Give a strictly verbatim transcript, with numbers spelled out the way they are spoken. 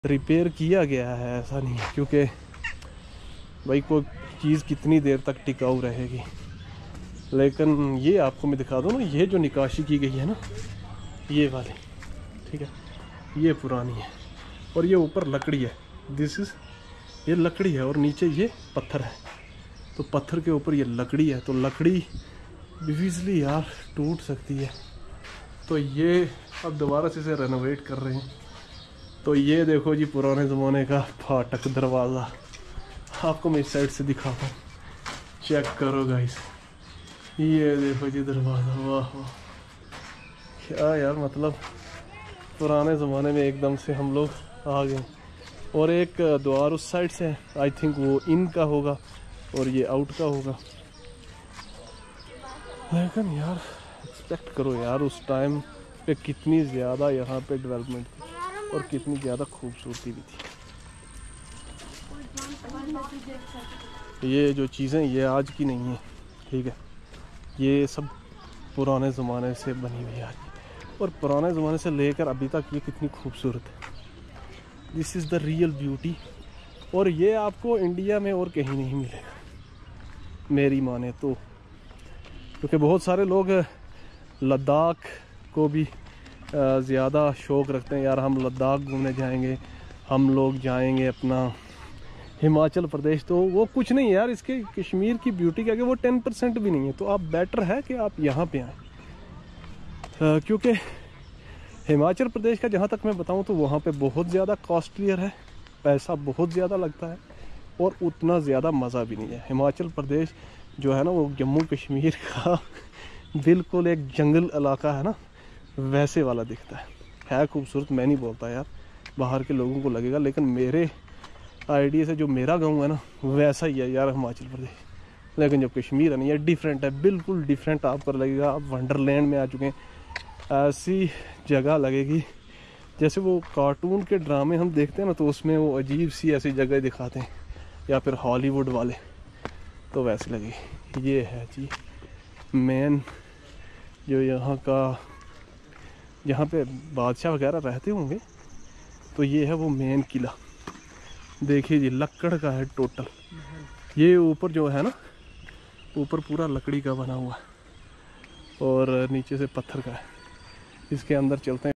Repair किया गया है, ऐसा नहीं है, क्योंकि भाई कोई चीज़ कितनी देर तक टिकाऊ रहेगी। लेकिन ये आपको मैं दिखा दूँ ना, ये जो निकाशी की गई है ना, ये वाली, ठीक है, ये पुरानी है और ये ऊपर लकड़ी है। दिस इज़, ये लकड़ी है और नीचे ये पत्थर है। तो पत्थर के ऊपर ये लकड़ी है, तो लकड़ी इजीली यार टूट सकती है। तो ये अब दोबारा से इसे रेनोवेट कर रहे हैं। तो ये देखो जी पुराने ज़माने का फाटक दरवाज़ा, आपको मैं इस साइड से दिखाता हूँ, चेक करो गाइस, ये देखो जी दरवाज़ा, वाह वाह क्या यार, मतलब पुराने ज़माने में एकदम से हम लोग आ गए। और एक द्वार उस साइड से है, आई थिंक वो इन का होगा और ये आउट का होगा। लेकिन यार एक्सपेक्ट करो यार, उस टाइम पे कितनी ज़्यादा यहाँ पे डेवलपमेंट थी और कितनी ज़्यादा खूबसूरती भी थी। ये जो चीज़ें ये आज की नहीं है, ठीक है, ये सब पुराने ज़माने से बनी हुई है और पुराने ज़माने से लेकर अभी तक ये कितनी खूबसूरत है। This is the real beauty. और ये आपको इंडिया में और कहीं नहीं मिलेगा मेरी माने तो, क्योंकि बहुत सारे लोग लद्दाख को भी ज़्यादा शौक़ रखते हैं, यार हम लद्दाख घूमने जाएंगे, हम लोग जाएंगे अपना हिमाचल प्रदेश। तो वो कुछ नहीं है यार, इसके कश्मीर की ब्यूटी क्या कि वो टेन परसेंट भी नहीं है। तो आप बेटर है कि आप यहाँ पे आएँ, क्योंकि हिमाचल प्रदेश का जहाँ तक मैं बताऊँ तो वहाँ पे बहुत ज़्यादा कॉस्टलियर है, पैसा बहुत ज़्यादा लगता है और उतना ज़्यादा मज़ा भी नहीं है। हिमाचल प्रदेश जो है ना, वो जम्मू कश्मीर का बिल्कुल एक जंगल इलाका है ना, वैसे वाला दिखता है। है खूबसूरत, मैं नहीं बोलता यार, बाहर के लोगों को लगेगा, लेकिन मेरे आइडिया से जो मेरा गांव है ना, वैसा ही है यार हिमाचल प्रदेश। लेकिन जो कश्मीर है ना, ये डिफरेंट है, बिल्कुल डिफरेंट आपको लगेगा। आप वंडरलैंड में आ चुके हैं, ऐसी जगह लगेगी जैसे वो कार्टून के ड्रामे हम देखते हैं ना, तो उसमें वो अजीब सी ऐसी जगह दिखाते हैं, या फिर हॉलीवुड वाले, तो वैसे लगेगी। ये है जी मेन जो यहाँ का, जहाँ पे बादशाह वगैरह रहते होंगे, तो ये है वो मेन किला। देखिए जी लकड़ का है टोटल। ये ऊपर जो है ना, ऊपर पूरा लकड़ी का बना हुआ है और नीचे से पत्थर का है। इसके अंदर चलते हैं।